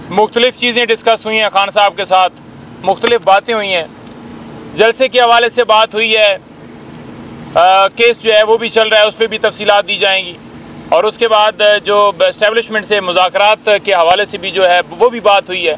मुख्तलिफ चीज़ें डिस्कस हुई हैं खान साहब के साथ, मुख्तलिफ बातें हुई हैं। जलसे के हवाले से बात हुई है, केस जो है वो भी चल रहा है, उस पर भी तफसीलात दी जाएंगी। और उसके बाद जो एस्टेब्लिशमेंट से मुज़ाकरात के हवाले से भी जो है वो भी बात हुई है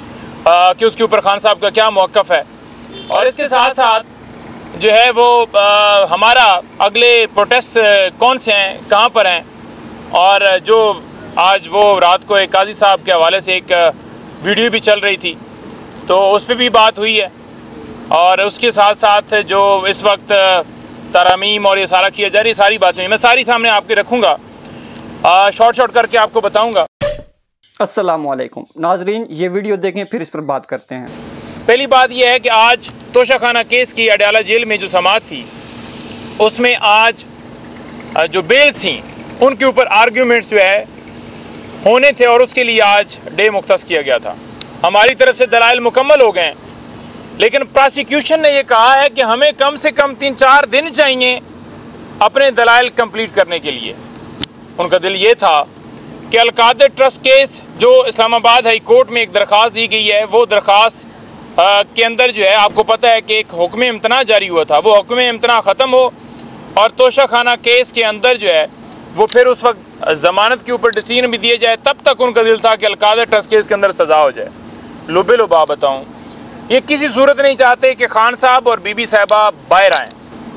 कि उसके ऊपर खान साहब का क्या मौक़िफ़ है। और इसके साथ साथ जो है वो हमारा अगले प्रोटेस्ट कौन से हैं, कहाँ पर हैं, और जो आज वो रात को एक काजी साहब के हवाले से एक वीडियो भी चल रही थी, तो उस पर भी बात हुई है। और उसके साथ साथ जो इस वक्त तरामीम और ये सारा किया जा रही है, सारी बातें मैं सारी सामने आपके रखूँगा, शॉर्ट करके आपको बताऊँगा। अस्सलाम वालेकुम नाजरीन, ये वीडियो देखें फिर इस पर बात करते हैं। पहली बात यह है कि आज तोशाखाना केस की अडयाला जेल में जो समाअत थी, उसमें आज जो बेल्स थी उनके ऊपर आर्ग्यूमेंट्स जो है होने थे, और उसके लिए आज डे मुख्तस किया गया था। हमारी तरफ से दलाइल मुकम्मल हो गए, लेकिन प्रोसिक्यूशन ने यह कहा है कि हमें कम से कम 3-4 दिन चाहिए अपने दलाइल कंप्लीट करने के लिए। उनका दिल ये था कि अलकादर ट्रस्ट केस जो इस्लामाबाद हाई कोर्ट में एक दरख्वास्त दी गई है, वो दरख्वास्त के अंदर जो है आपको पता है कि एक हुक्म इम्तना जारी हुआ था, वो हुक्म इम्तना ख़त्म हो और तोशाखाना केस के अंदर जो है वो फिर उस वक्त जमानत के ऊपर डिसीजन भी दिए जाए, तब तक उनका दिल था कि अलकादर ट्रस्ट केस के अंदर सजा हो जाए। लुबे लुबा बताऊँ, ये किसी सूरत नहीं चाहते कि खान साहब और बीबी साहिबा बाहर आएँ,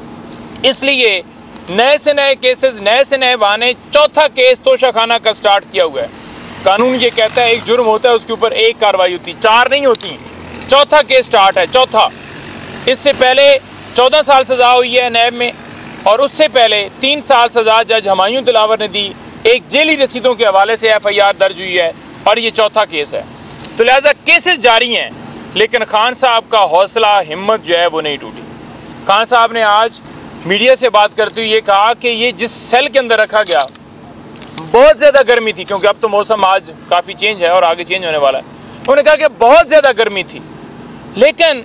इसलिए नए से नए केसेस, नए से नए बहाने, चौथा केस तोशाखाना का स्टार्ट किया हुआ है। कानून ये कहता है एक जुर्म होता है उसके ऊपर एक कार्रवाई होती, 4 नहीं होती, चौथा केस स्टार्ट है, चौथा। इससे पहले 14 साल सजा हुई है नैब में, और उससे पहले 3 साल सजा जज हुमायूं दिलावर ने दी, एक जेली रसीदों के हवाले से FIR दर्ज हुई है, और ये चौथा केस है। तो लिहाजा केसेस जारी हैं, लेकिन खान साहब का हौसला, हिम्मत जो है वो नहीं टूटी। खान साहब ने आज मीडिया से बात करते हुए ये कहा कि ये जिस सेल के अंदर रखा गया, बहुत ज़्यादा गर्मी थी, क्योंकि अब तो मौसम आज काफ़ी चेंज है और आगे चेंज होने वाला है। उन्होंने कहा कि बहुत ज़्यादा गर्मी थी, लेकिन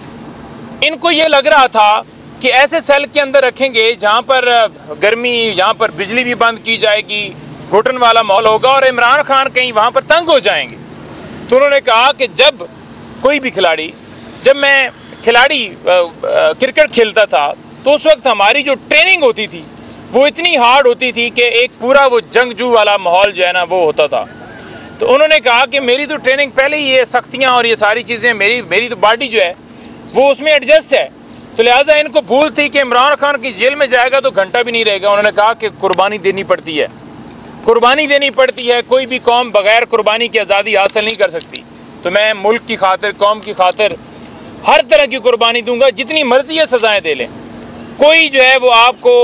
इनको ये लग रहा था कि ऐसे सेल के अंदर रखेंगे जहाँ पर गर्मी, जहाँ पर बिजली भी बंद की जाएगी, घुटन वाला माहौल होगा और इमरान खान कहीं वहाँ पर तंग हो जाएंगे। तो उन्होंने कहा कि जब कोई भी खिलाड़ी, जब मैं खिलाड़ी क्रिकेट खेलता था, तो उस वक्त हमारी जो ट्रेनिंग होती थी वो इतनी हार्ड होती थी कि एक पूरा वो जंगजू वाला माहौल जो है ना वो होता था। तो उन्होंने कहा कि मेरी तो ट्रेनिंग पहले ही ये सख्तियाँ और ये सारी चीज़ें, मेरी तो बॉडी जो है वो उसमें एडजस्ट है, तो लिहाजा इनको भूल थी कि इमरान खान की जेल में जाएगा तो घंटा भी नहीं रहेगा। उन्होंने कहा कि कुर्बानी देनी पड़ती है, कुर्बानी देनी पड़ती है, कोई भी कौम बगैर कुर्बानी की आज़ादी हासिल नहीं कर सकती। तो मैं मुल्क की खातिर, कौम की खातिर हर तरह की कुर्बानी दूंगा, जितनी मर्जी है सजाएं दे लें, कोई जो है वो आपको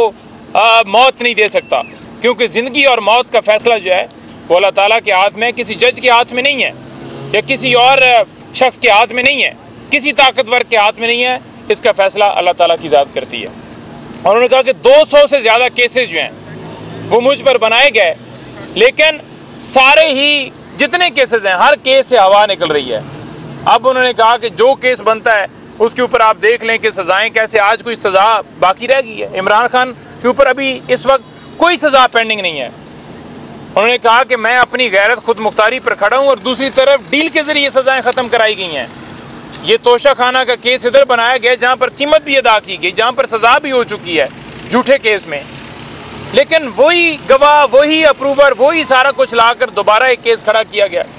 मौत नहीं दे सकता, क्योंकि ज़िंदगी और मौत का फैसला जो है वो अल्लाह ताला के हाथ में, किसी जज के हाथ में नहीं है, या किसी और शख्स के हाथ में नहीं है, किसी ताकतवर के हाथ में नहीं है। इसका फैसला अल्लाह ताला की ज़ात करती है। और उन्होंने कहा कि 200 से ज़्यादा केसेस जो हैं वो मुझ पर बनाए गए, लेकिन सारे ही जितने केसेस हैं, हर केस से हवा निकल रही है। अब उन्होंने कहा कि जो केस बनता है उसके ऊपर आप देख लें कि सजाएं कैसे, आज कोई सजा बाकी रह गई है। इमरान खान के ऊपर अभी इस वक्त कोई सजा पेंडिंग नहीं है। उन्होंने कहा कि मैं अपनी गैरत खुद मुख्तारी पर खड़ा हूं, और दूसरी तरफ डील के जरिए सजाएं खत्म कराई गई हैं। ये तोशाखाना का केस इधर बनाया गया जहां पर कीमत भी अदा की गई, जहां पर सजा भी हो चुकी है झूठे केस में, लेकिन वही गवाह, वही अप्रूवर, वही सारा कुछ लाकर दोबारा एक केस खड़ा किया गया।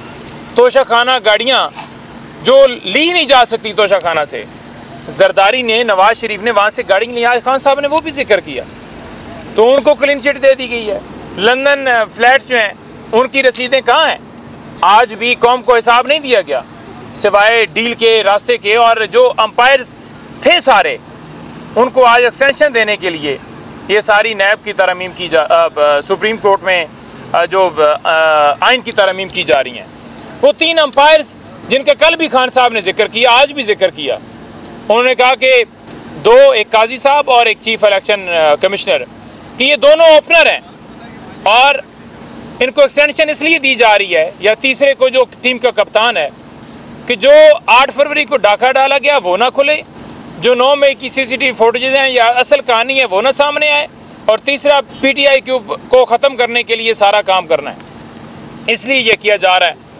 तोशाखाना गाड़ियां जो ली नहीं जा सकती तोशाखाना से, जरदारी ने, नवाज शरीफ ने वहां से गाड़ी ली, आज खान साहब ने वो भी जिक्र किया, तो उनको क्लीन चिट दे दी गई है। लंदन फ्लैट्स जो हैं उनकी रसीदें कहाँ हैं? आज भी कौम को हिसाब नहीं दिया गया, सिवाय डील के रास्ते के। और जो अंपायर थे सारे, उनको आज एक्सटेंशन देने के लिए ये सारी नैब की तरमीम की सुप्रीम कोर्ट में जो आइन की तरमीम की जा रही हैं, वो 3 अंपायर्स जिनका कल भी खान साहब ने जिक्र किया, आज भी जिक्र किया, उन्होंने कहा कि 2, एक काजी साहब और एक चीफ इलेक्शन कमिश्नर, कि ये दोनों ओपनर हैं और इनको एक्सटेंशन इसलिए दी जा रही है, या तीसरे को जो टीम का कप्तान है, कि जो 8 फरवरी को डाका डाला गया वो ना खुले, जो 9 मई की CCTV फुटेजेस हैं या असल कहानी है वो ना सामने आए, और तीसरा PTI को ख़त्म करने के लिए सारा काम करना है, इसलिए यह किया जा रहा है।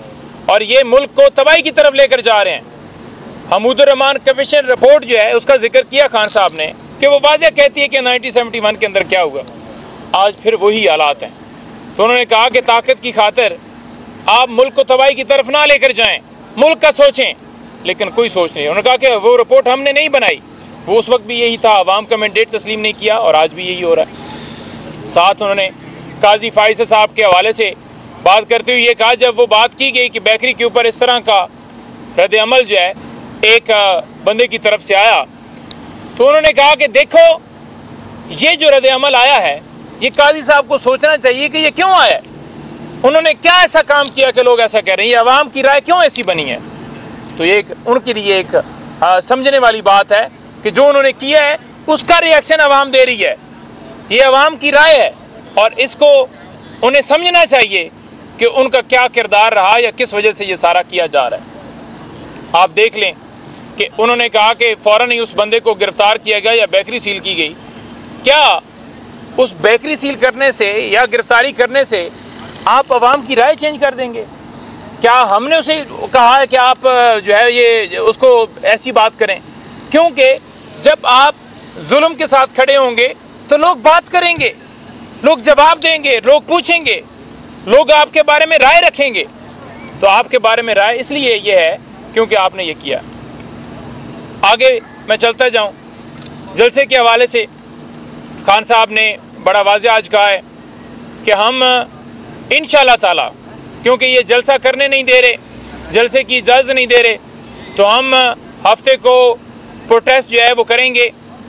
और ये मुल्क को तबाही की तरफ लेकर जा रहे हैं। हमूदुर रहमान कमीशन रिपोर्ट जो है उसका जिक्र किया खान साहब ने कि वो वाज़ेह कहती है कि 1971 के अंदर क्या हुआ, आज फिर वही हालात हैं। तो उन्होंने कहा कि ताकत की खातिर आप मुल्क को तबाही की तरफ ना लेकर जाएं, मुल्क का सोचें, लेकिन कोई सोच नहीं। उन्होंने कहा कि वो रिपोर्ट हमने नहीं बनाई, वो उस वक्त भी यही था, अवाम का मैंडेट तस्लीम नहीं किया और आज भी यही हो रहा है। साथ उन्होंने काजी फाइज साहब के हवाले से बात करते हुए ये कहा, जब वो बात की गई कि बेकरी के ऊपर इस तरह का रद्द अमल जो है एक बंदे की तरफ से आया, तो उन्होंने कहा कि देखो ये जो रद्द अमल आया है ये काजी साहब को सोचना चाहिए कि ये क्यों आया, उन्होंने क्या ऐसा काम किया कि लोग ऐसा कह रहे हैं, ये अवाम की राय क्यों ऐसी बनी है। तो ये उनके लिए एक समझने वाली बात है कि जो उन्होंने किया है उसका रिएक्शन अवाम दे रही है, ये अवाम की राय है और इसको उन्हें समझना चाहिए कि उनका क्या किरदार रहा या किस वजह से ये सारा किया जा रहा है। आप देख लें कि उन्होंने कहा कि फौरन ही उस बंदे को गिरफ्तार किया गया या बेकरी सील की गई। क्या उस बेकरी सील करने से या गिरफ्तारी करने से आप अवाम की राय चेंज कर देंगे? क्या हमने उसे कहा है कि आप जो है ये उसको ऐसी बात करें? क्योंकि जब आप जुल्म के साथ खड़े होंगे तो लोग बात करेंगे, लोग जवाब देंगे, लोग पूछेंगे, लोग आपके बारे में राय रखेंगे। तो आपके बारे में राय इसलिए ये है क्योंकि आपने ये किया। आगे मैं चलता जाऊं, जलसे के हवाले से खान साहब ने बड़ा वाज़ेह आज कहा है कि हम इंशाअल्लाह ताला, क्योंकि ये जलसा करने नहीं दे रहे, जलसे की इजाज़त नहीं दे रहे, तो हम हफ्ते को प्रोटेस्ट जो है वो करेंगे।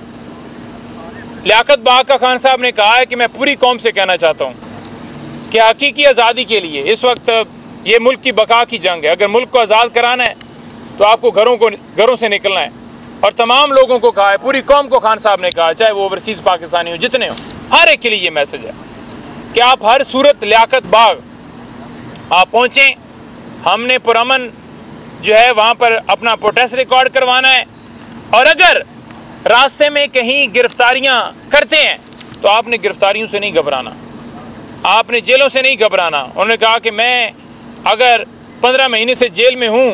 लियाकत बाग का खान साहब ने कहा है कि मैं पूरी कौम से कहना चाहता हूँ कि हकीकी आज़ादी के लिए इस वक्त ये मुल्क की बका की जंग है। अगर मुल्क को आज़ाद कराना है तो आपको घरों से निकलना है। और तमाम लोगों को कहा है, पूरी कौम को खान साहब ने कहा, चाहे वो ओवरसीज़ पाकिस्तानी हो, जितने हो, हर एक के लिए ये मैसेज है कि आप हर सूरत लियाकत बाग आप पहुँचें। हमने पुरअमन जो है वहाँ पर अपना प्रोटेस्ट रिकॉर्ड करवाना है और अगर रास्ते में कहीं गिरफ्तारियां करते हैं तो आपने गिरफ्तारियों से नहीं घबराना, आपने जेलों से नहीं घबराना। उन्होंने कहा कि मैं अगर 15 महीने से जेल में हूं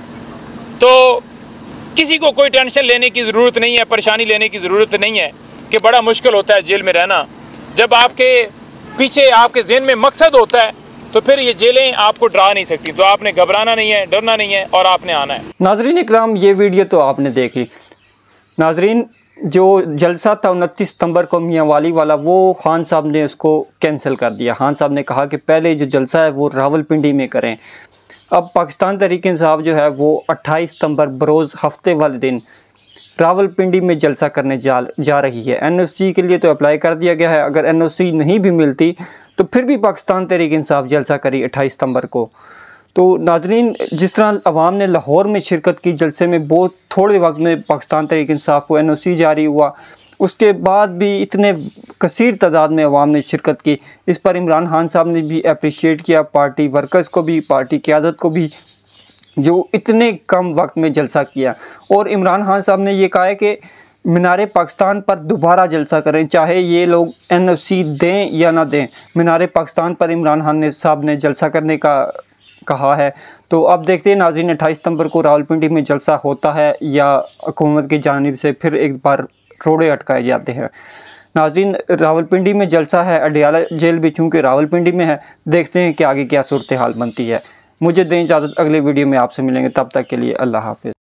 तो किसी को कोई टेंशन लेने की ज़रूरत नहीं है, परेशानी लेने की ज़रूरत नहीं है कि बड़ा मुश्किल होता है जेल में रहना। जब आपके पीछे आपके ज़हन में मकसद होता है तो फिर ये जेलें आपको डरा नहीं सकती। तो आपने घबराना नहीं है, डरना नहीं है और आपने आना है। नाजरीन इकराम, ये वीडियो तो आपने देखी। नाजरीन, जो जलसा था 29 सितंबर को मियाँ वाली वाला, वो खान साहब ने उसको कैंसिल कर दिया। खान साहब ने कहा कि पहले जो जलसा है वो रावलपिंडी में करें। अब पाकिस्तान तहरीक इंसाफ जो है वो 28 सितंबर बरोज़ हफ्ते वाले दिन रावलपिंडी में जलसा करने जा रही है। NOC के लिए तो अप्लाई कर दिया गया है, अगर NOC नहीं भी मिलती तो फिर भी पाकिस्तान तहरीक इंसाफ जलसा करी 28 सितंबर को। तो नाजरीन, जिस तरह अवाम ने लाहौर में शिरकत की जलसे में, बहुत थोड़े वक्त में पाकिस्तान तहरीक इंसाफ को NOC जारी हुआ, उसके बाद भी इतने कसीर तादाद में अवाम ने शिरकत की। इस पर इमरान खान साहब ने भी अप्रिशिएट किया, पार्टी वर्कर्स को भी, पार्टी क़यादत को भी, जो इतने कम वक्त में जलसा किया। और इमरान खान साहब ने ये कहा है कि मीनार पाकिस्तान पर दोबारा जलसा करें, चाहे ये लोग NOC दें या ना दें। मीनार पाकिस्तान पर इमरान खान साहब ने जलसा करने का कहा है। तो अब देखते हैं नाज़रीन, 28 सितंबर को रावलपिंडी में जलसा होता है या हुकूमत की जानिब से फिर एक बार रोड़े अटकाए जाते हैं। नाज़रीन, रावलपिंडी में जलसा है, अडियाला जेल भी चूँकि रावलपिंडी में है। देखते हैं कि आगे क्या सूरत हाल बनती है। मुझे दें इजाज़त, अगले वीडियो में आपसे मिलेंगे, तब तक के लिए अल्लाह हाफ़िज़।